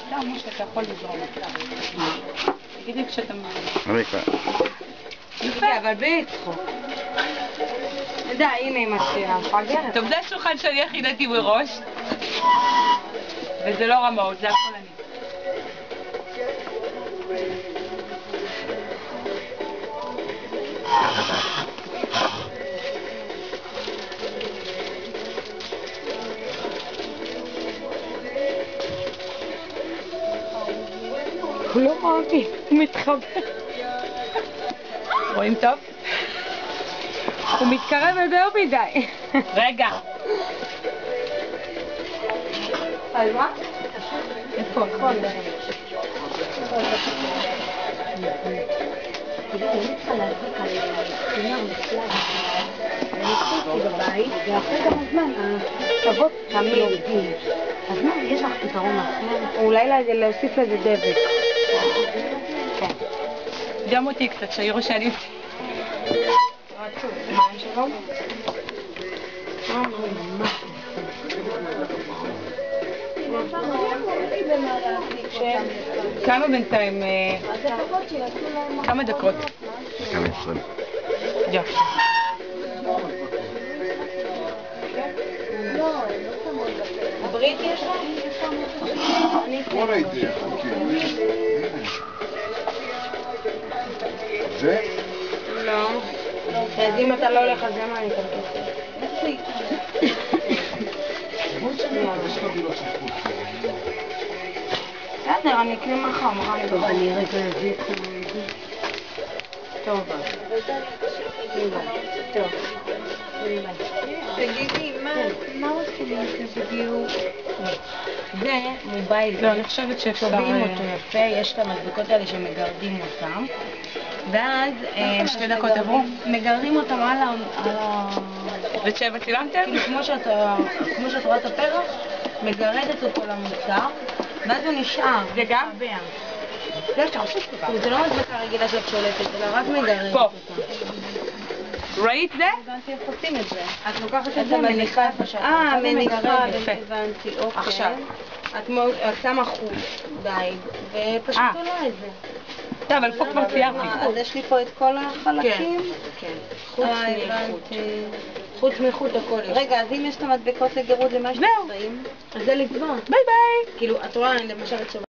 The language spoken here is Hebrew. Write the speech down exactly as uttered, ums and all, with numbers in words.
סתם, משה, אתה יכול לזרום. תגידי כשאתה... ריקה. יפה, אבל בלי צחוק. אתה יודע, הנה אמא שלי, המפגרת. טוב, זה השולחן שאני יחידתי בראש. וזה לא רמאות, זה הכל אני. הוא לא מאמין, הוא מתחבר. רואים טוב? הוא מתקרב יותר מדי. רגע. על מה? איפה? איפה? תגיד, אני צריכה להדביק על סינר מפלג. אני חושבת בבית, ואחרי כמה זמן, הכתבות תמיד יורדים. אז מה, יש לך פתרון אחר? אולי להוסיף לזה דבק. כן. גם אותי קצת, שהעירו שאני אותי. רצו, מה אין שלום? כמה בינתיים? כמה דקות? כמה עשרים. יופי. ברית יש לך? כל הייתי, זה? לא. אז אם אתה לא הולך, אז למה אני אקבל כסף? בסדר, אני אקנה מחר, מחר אני טוב, אני רגע אביא את זה. טוב. טוב. תגידי, מה עושים עם זה בדיוק? זה מובייל. לא, אני חושבת שאפשר... צובעים אותו יפה, יש את המדבקות האלה שמגרדים אותם. ואז... שתי דקות עברו? מגרדים אותם על ה... וצבע צילמתם? כאילו כמו שאת רואה את הפרח, מגרדת אותו למוצר, ואז הוא נשאר. זה גם? זה לא מדבקה רגילה שאת שולטת, אלא רק מגרדת פה. אותה. ראית זה? הבנתי איך עושים את זה. את לוקחת את זה, מניחה איפה שאת רוצה. אה, מניחה, הבנתי, אוקיי. עכשיו. את שמה חוט דיג, ופשוט עולה את זה. טוב, אבל פה כבר ציירתי. אז יש לי פה את כל החלקים? כן. חוץ מחוט. חוץ מחוט הכל יש. רגע, אז אם יש את המדבקות לגירוד למה שאתם עושים, אז זה לצבוע. ביי ביי. כאילו, את רואה, למשל את